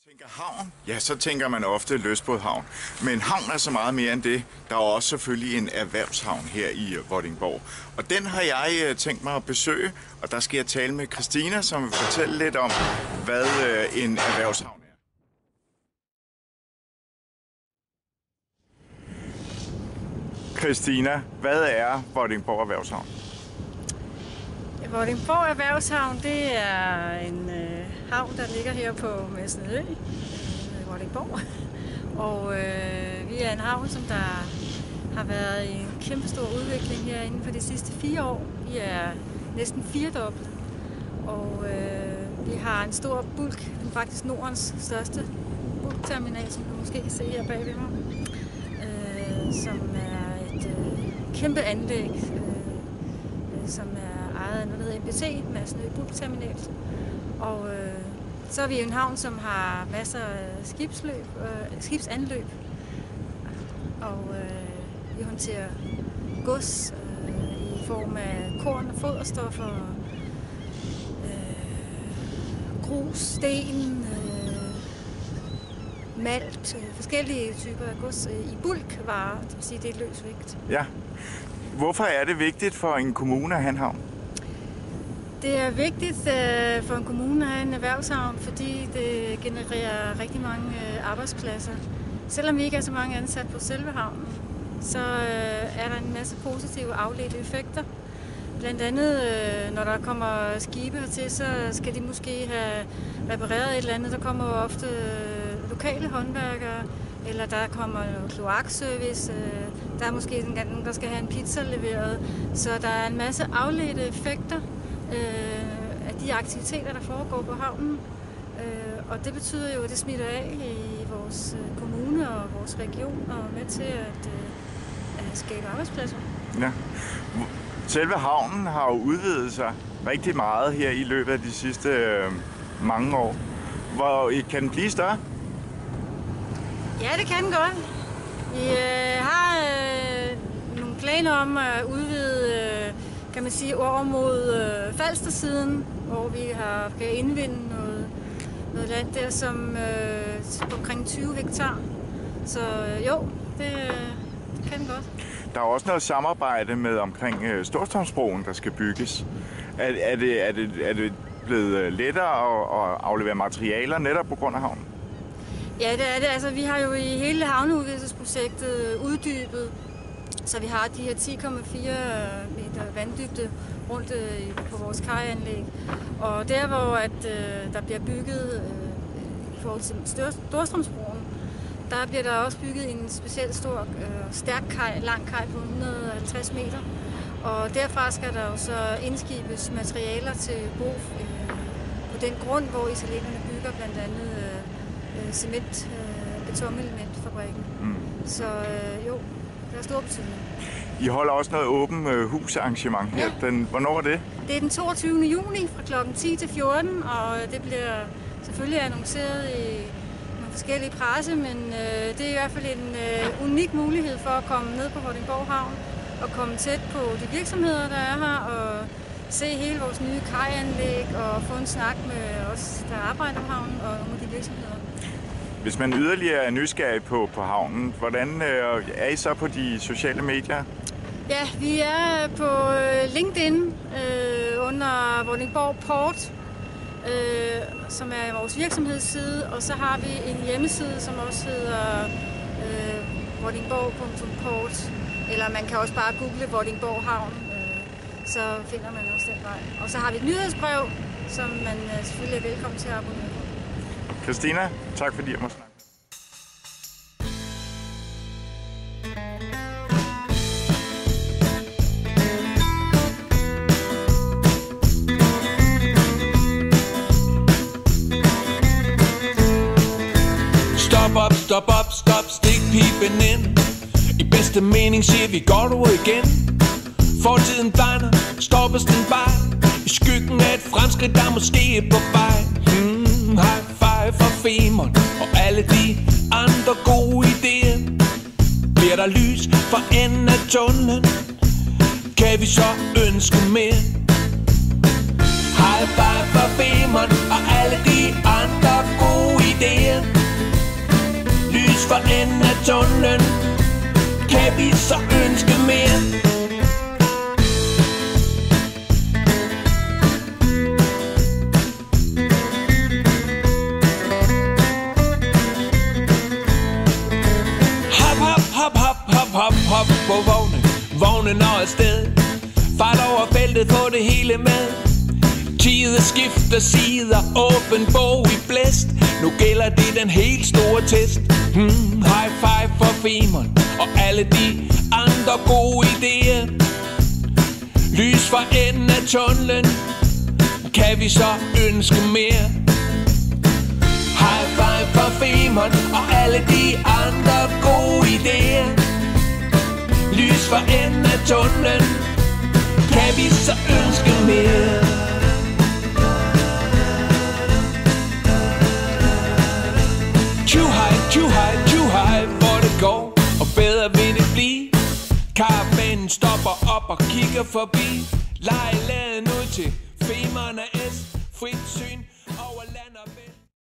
Tænker havn, ja, så tænker man ofte lystbådhavn. Men havn er så meget mere end det. Der er også selvfølgelig en erhvervshavn her i Vordingborg. Og den har jeg tænkt mig at besøge, og der skal jeg tale med Christina, som vil fortælle lidt om, hvad en erhvervshavn er. Christina, hvad er Vordingborg Erhvervshavn? Vordingborg Erhvervshavn, det er en havn, der ligger her på Masnedø, Vordingborg. Og vi er en havn, som der har været i en kæmpe stor udvikling her inden for de sidste 4 år. Vi er næsten 4-doblet, og vi har en stor bulk, faktisk Nordens største bulkterminal, som du måske kan se her bagved mig, som er et kæmpe anlæg, som er ejet af noget, der hedder MPT, Masnedø Bulkterminal. Og så er vi en havn, som har masser af skibsanløb, og vi håndterer gods i form af korn og foderstoffer, grus, sten, malt, forskellige typer af gods i bulkvarer, det vil sige, det er løs vægt. Ja. Hvorfor er det vigtigt for en kommune at have en havn? Det er vigtigt for en kommune at have en erhvervshavn, fordi det genererer rigtig mange arbejdspladser. Selvom vi ikke er så mange ansat på selve havnen, så er der en masse positive afledte effekter. Blandt andet, når der kommer skibe hertil, så skal de måske have repareret et eller andet. Der kommer ofte lokale håndværkere, eller der kommer kloakservice. Der er måske nogen, der skal have en pizza leveret. Så der er en masse afledte effekter af de aktiviteter, der foregår på havnen. Og det betyder jo, at det smitter af i vores kommune og vores region og er med til at skabe arbejdspladser. Ja. Selve havnen har jo udvidet sig rigtig meget her i løbet af de sidste mange år. Kan den blive større? Ja, det kan den godt. Vi har nogle planer om at udvide, kan man sige, over mod Falstersiden, hvor vi kan indvinde noget land der, som omkring 20 hektar. Så jo, det kan den godt. Der er også noget samarbejde med omkring Storstrømsbroen, der skal bygges. Er det blevet lettere at aflevere materialer netop på grund af havnen? Ja, det er det. Altså, vi har jo i hele havneudvidelsesprojektet uddybet, så vi har de her 10,4 meter vanddybde rundt på vores kajanlæg. Og der, hvor der bliver bygget i forhold til Storstrømsbroen, der bliver der også bygget en specielt stor, stærk kaj, lang kaj på 150 meter. Og derfra skal der jo så indskibes materialer til brug på den grund, hvor italienerne bygger blandt andet cement, betonelementfabrikken. Så jo, der er stor betydning. I holder også noget åben husarrangement her. Ja. Hvornår er det? Det er den 22. juni fra kl. 10 til 14, og det bliver selvfølgelig annonceret i nogle forskellige presse, men det er i hvert fald en unik mulighed for at komme ned på Vordingborg Havn og komme tæt på de virksomheder, der er her, og se hele vores nye kajanlæg og få en snak med os, der arbejder på havnen, og nogle af de virksomheder. Hvis man yderligere er nysgerrig på havnen, hvordan er I så på de sociale medier? Ja, vi er på LinkedIn under Vordingborg Port, som er vores virksomhedsside, og så har vi en hjemmeside, som også hedder vordingborg.port, eller man kan også bare google Vordingborg Havn, så finder man også den vej. Og så har vi et nyhedsbrev, som man selvfølgelig er velkommen til at abonnere på. Christina, tak fordi jeg må snakke. Stop, stik pipen ind. I bedste mening siger vi godt ord igen. Fortiden blegner, stopper standby. I skyggen af et fremskridt, der måske er på vej. High five for Femern og alle de andre gode idéer. Bliver der lys for enden af tunnelen, kan vi så ønske mere. High five for Femern og alle de andre gode idéer. idéer. Lys for enden af tunnelen. Kan vi så ønske mere? Hop på vognen og afsted. Fart over feltet, få det hele med. Tide skifter sider, åben bog i blæst. Nu gælder det den helt store test. High five for Femern og alle de andre gode idéer. Lys for enden af tunnelen. Kan vi så ønske mere? High five for Femern og alle de andre gode idéer. Lys for enden af tunnelen. Kan vi så ønske mere? Too high, hvor det går, og bedre vil det blive. Karavanen stopper op og kigger forbi. Lejladen ud til Femern S. Frit syn over land og væld.